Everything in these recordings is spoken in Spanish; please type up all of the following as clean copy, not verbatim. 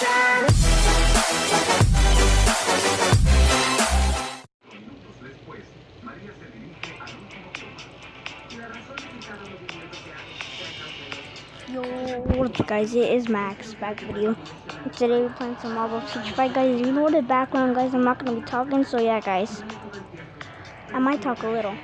Yo, what's up guys, it is Max, back video. Today we're playing some Marvel Teach Fight, guys. You know the background, guys, I'm not going to be talking, so yeah, guys. I might talk a little.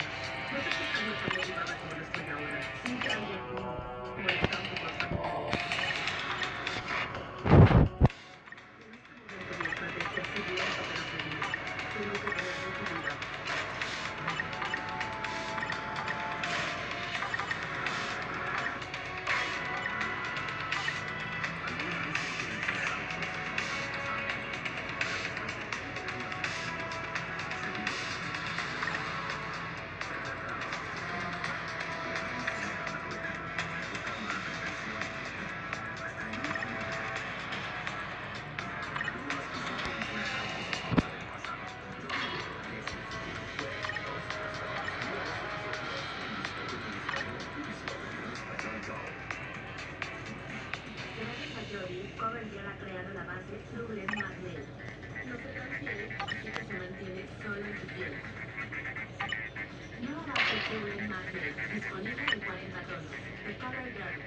Coverdale ha creado la base Double Magnet. No se transfiere, así que se mantiene solo en tu piel. Nueva base Double Magnet, disponible en 40 tonos. De Coverdale.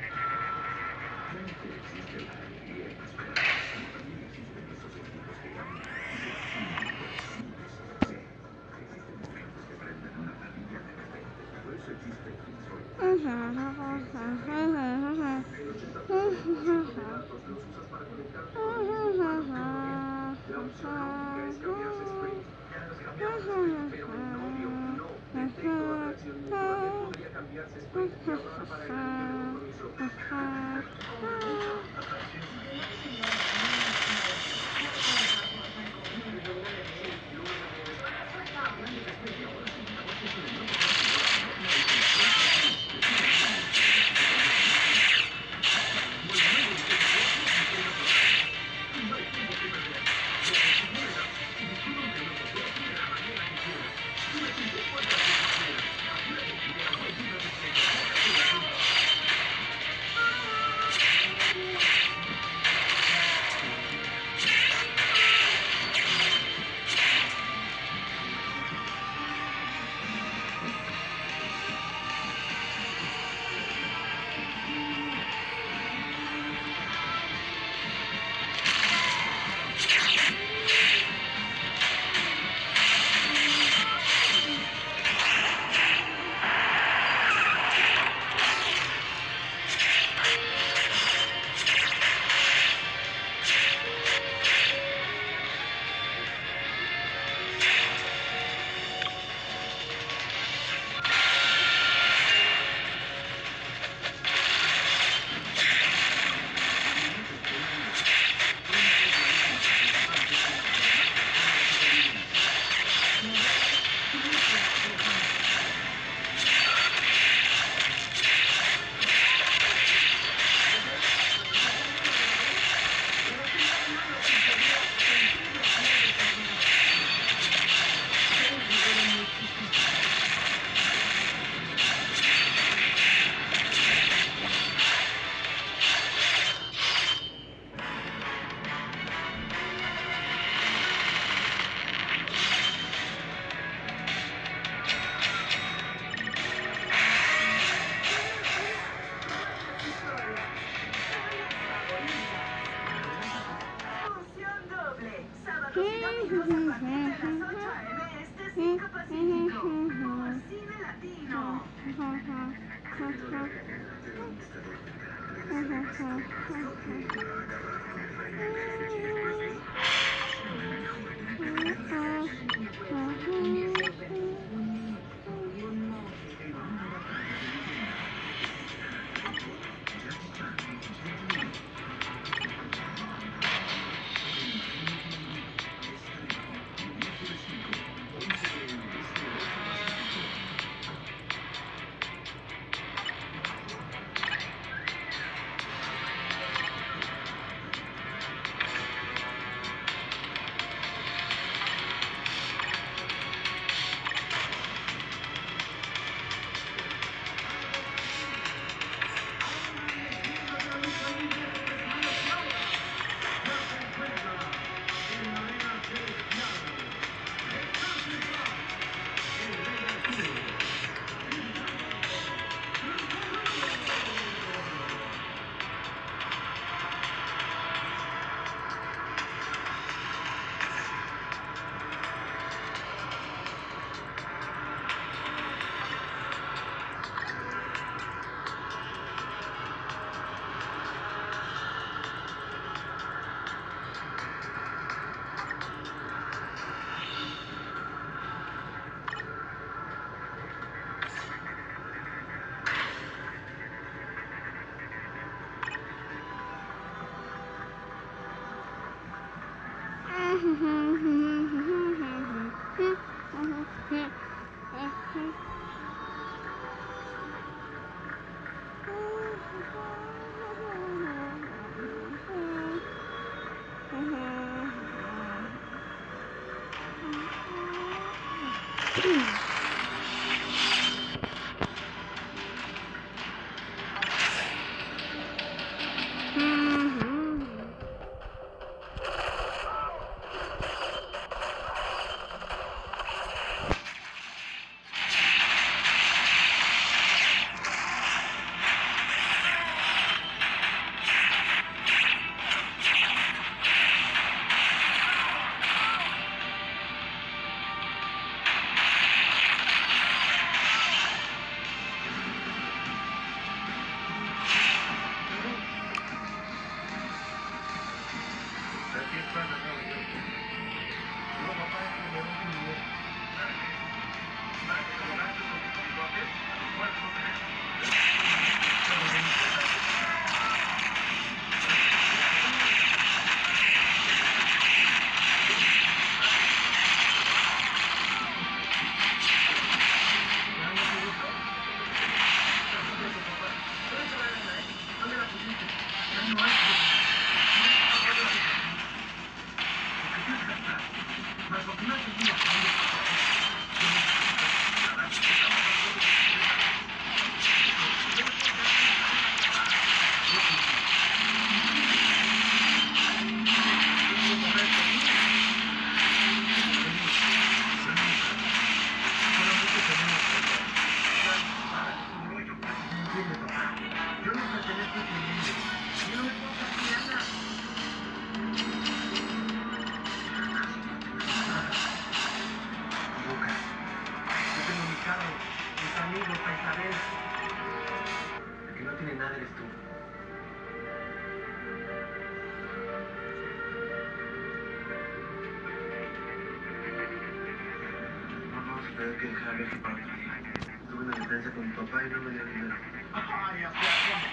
Tengo que dejar viaje para otro día. Tuve una diferencia con mi papá y no me dio dinero. Ay, ¿a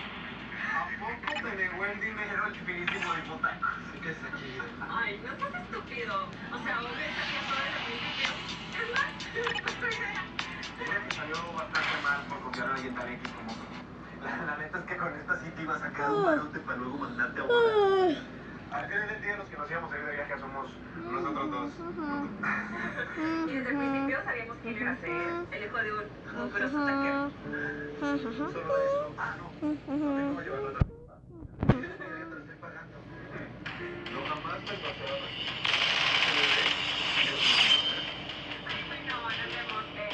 poco te negó el dinero el finísimo de hipoteca? ¿Qué es aquí? Ay, no seas estúpido. O sea, obvio sabía todo desde el principio. Es más, no tu idea. Creo que salió bastante mal por confiar a alguien tan X como tú. La neta es que con esta sí te iba a sacar un barote para luego mandarte a volar. Al final del día, los que nos íbamos a ir de viaje somos nosotros dos. Y desde el principio sabíamos quién iba a ser el hijo de un mugroso taquero. Solo eso. Ah, no. No tengo que llevarlo a otra cosa. Te lo estoy pagando. No, jamás me pasaba. Ay, no, no me monté.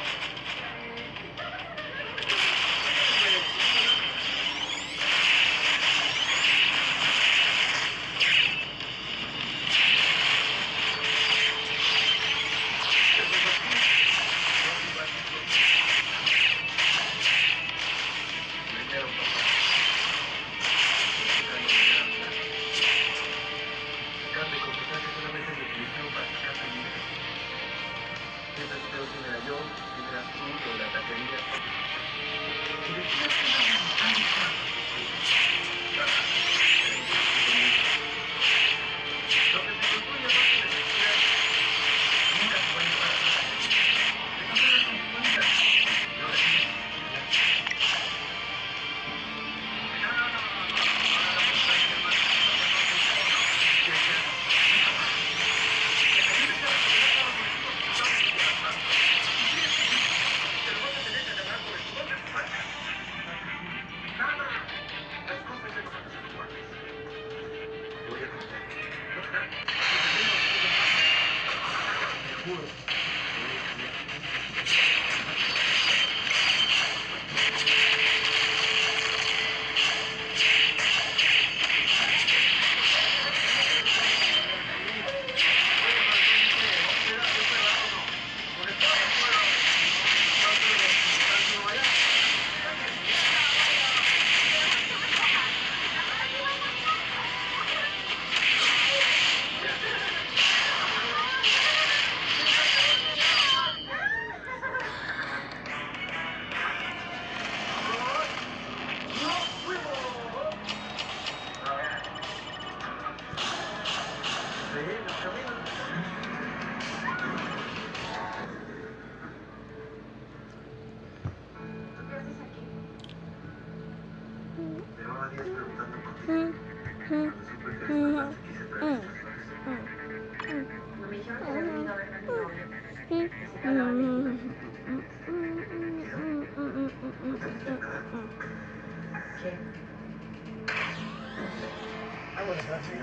Llevaba días preguntando por ti. Cuando supe que eres importante, quise traer estas flores. No me dijeron que había venido a verme a mi novio.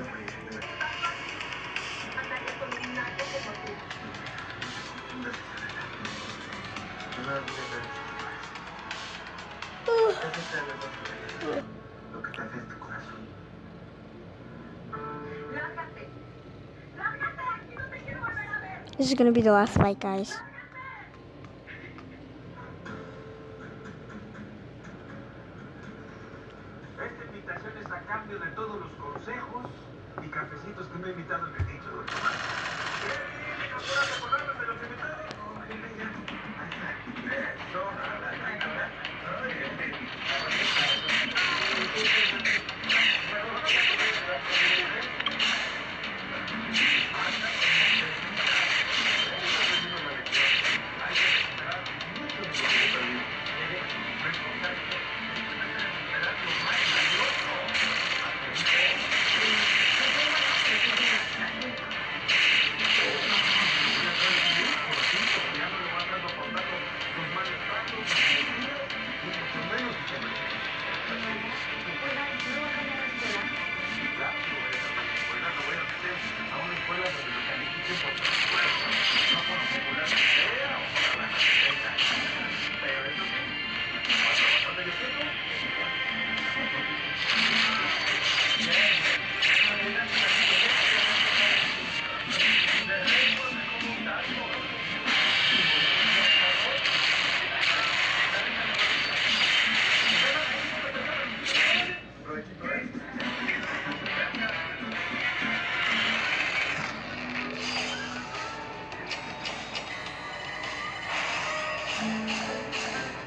Andaría con un naco como tú. Lo que te hace es tu corazón. Lárgate. Lárgate. Aquí no te quiero volver a ver. This is gonna be the last fight, guys. Esta invitación es a cambio de todos los consejos y cafecitos que me ha invitado el metiche de los tomates. ¿Capturas acordarme de los invitados?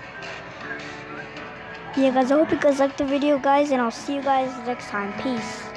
Yeah, guys, I hope you guys liked the video, guys, and I'll see you guys next time. Peace.